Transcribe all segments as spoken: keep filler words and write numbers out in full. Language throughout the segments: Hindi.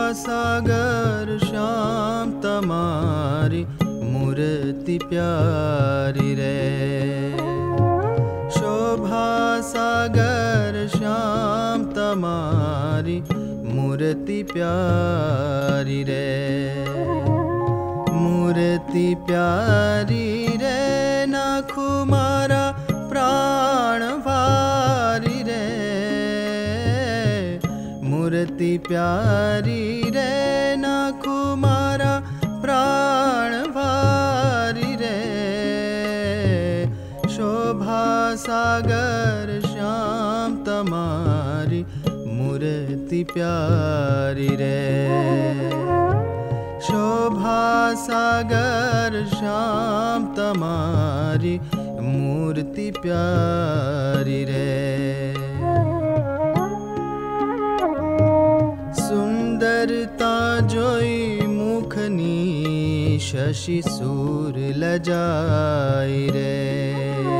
सागर श्याम तमारी मूर्ति प्यारी रे। शोभा सागर श्याम तमारी मूर्ति प्यारी रे। मूर्ति प्यारी रे नाखु मारा प्राण भारी रे। मूर्ति प्यारी रे नाखु मारा प्राण भारी रे। शोभा सागर श्याम तमारी मूर्ति प्यारी रे। शोभा सागर श्याम तमारी मूर्ति प्यारी रे। सुंदरता जोई मुखनी शशि सूर लजाई रे।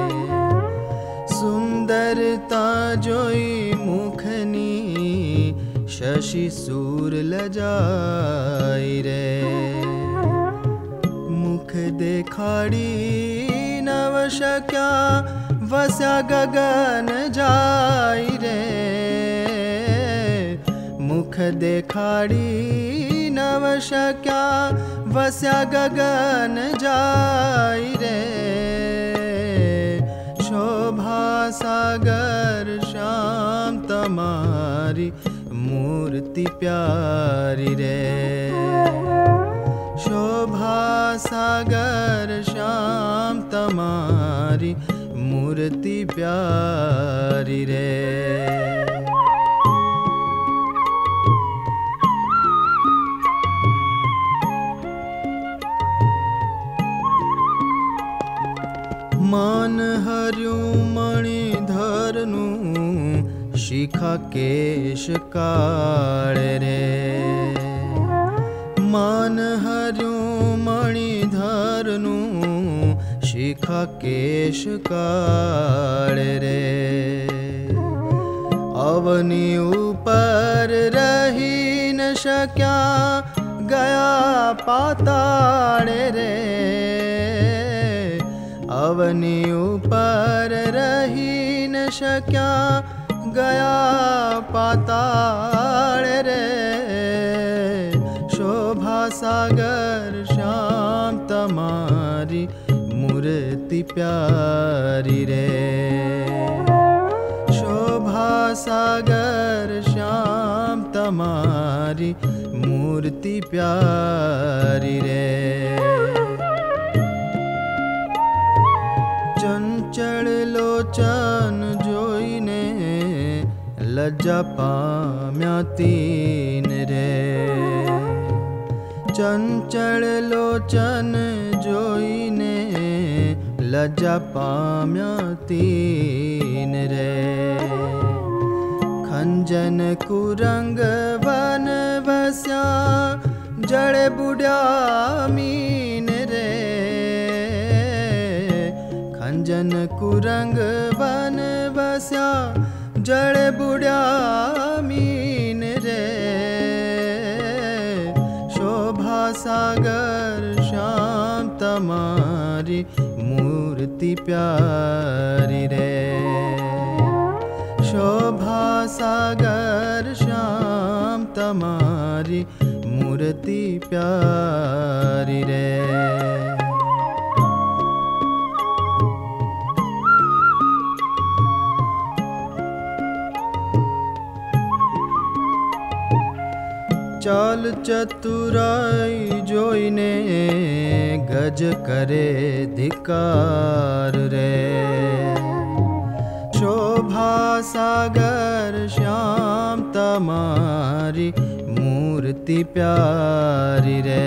सुंदरता जोई मुखनी शशि सूर लजाई रे। मुख देखाड़ी नवशक्या वस्या गगन जाई रे। मुख देखाड़ी नवशक्या वस्या गगन जाई रे। शोभा सागर श्याम तमारी मूर्ति प्यारी रे। शोभा सागर श्याम तमारी मूर्ति प्यारी रे। मान हर्यु मणिधरनु शिखा केश काळे रे। मान हर्यु मणिधरनु शिखा केश काळे रे। अवनी ऊपर रही न शक्या गया पाताळे रे। अवनी ऊपर रही न शक्या गया पाताल रे। शोभा सागर श्याम तमारी मूर्ति प्यारी रे। शोभा सागर श्याम तमारी मूर्ति प्यारी रे। चंचल लोचन जोईने लज्जा पाम्या तीन रे। चंचल लोचन जोईने लज्जा पाम्या तीन रे। खंजन कुरंग वन वस्या जड़ बुढ़ा मीन रे। खंजन कुरंग वन वस्या जड़ बुढ़ा मीन रे। शोभा सागर श्याम तमारी मूर्ति प्यारी रे। शोभा सागर श्याम तमारी मूर्ति प्यारी रे। चाल चतुराई जोईने गज करे धिकार रे। शोभा सागर श्याम तमारी मूर्ति प्यारी रे।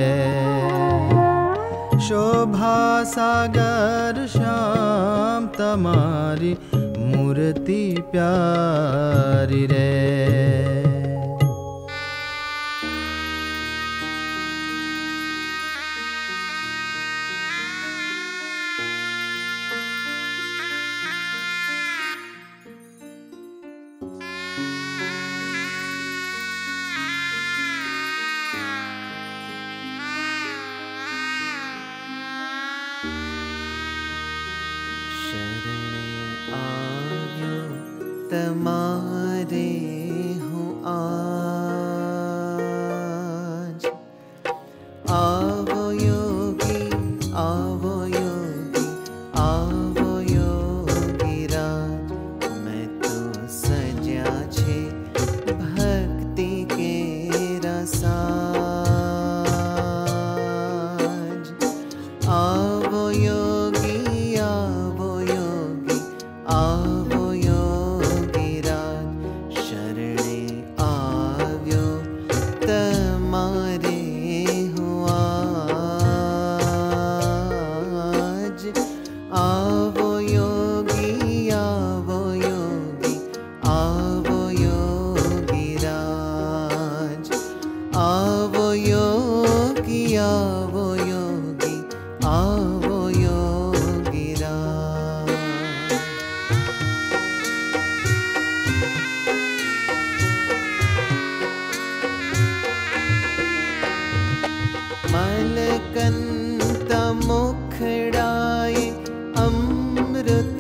शोभा सागर श्याम तमारी मूर्ति प्यारी रे। तमारे हूँ आज। आवो योगी आवो योगी आवो योगी राज, मैं तो सजा छे भक्ति के रसाज। आवो योगी आवो योगी आवो योगी राज, शरणे आव्यो तमारे हूँ आज। आवो योगी आवो योगी आवो योगी राज, आवो योगी आवो योगी आवो योगी राज। मलकंत मुखड़ाए अमृत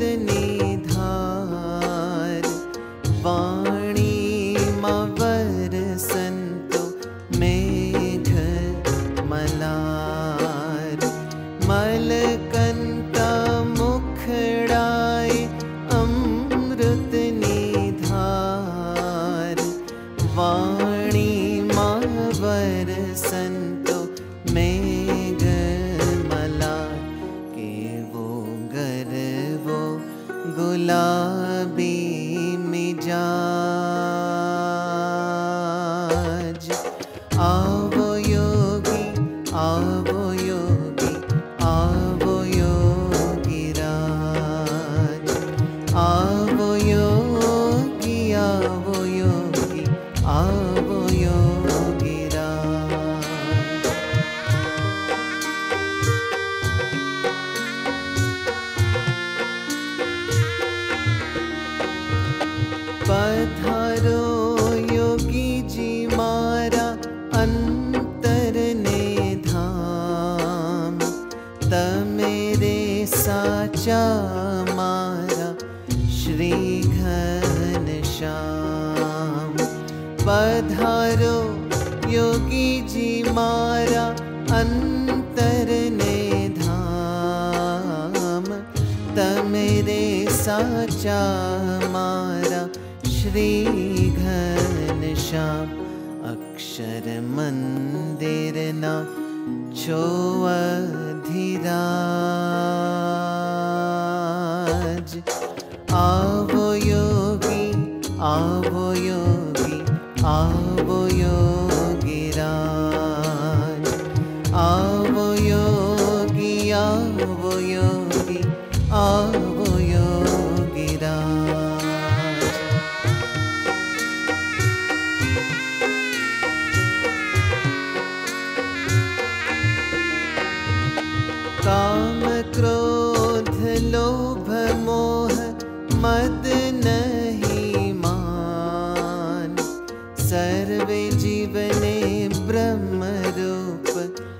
निधार, वाणी मां वरसंतो मेघ मलार। मलकंत मुखड़ाए अमृत निधार, वाणी मां वरसंतो मेघ मलार। केवो गर्वो गुलाबी मिजाज, आवो योगी आवो योगी आवो योगी राज, आवो योगी आवो योगी आवो योगी राज। पधारो योगी जी मारा अंतर ने धाम, तमेरे साचा मारा श्री घनश्याम। पधारो योगी जी मारा अंतर ने धाम, तमेरे साचा मारा श्री घनश्याम। अक्षर मंदिर ना छो अधिराज, आवो योगी आवो योगी आवो योगी राज, आवो योगी आवो योगी आवो योगी राज। काम क्रोध लोभ मोह मद नहीं मान, सर्वे जीवने ब्रह्म रूप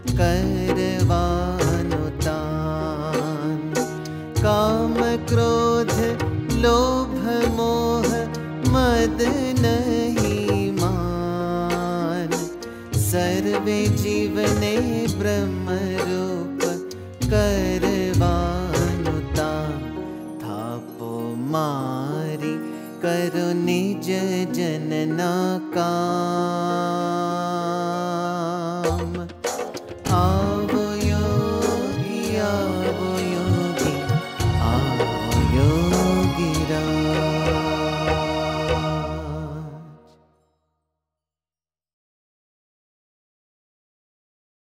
करवानो तान। काम क्रोध लोभ मोह मद नहीं मान, सर्वे जीवने ब्रह्म रूप करवानो तान। थापो मारी करो निज जनना काम,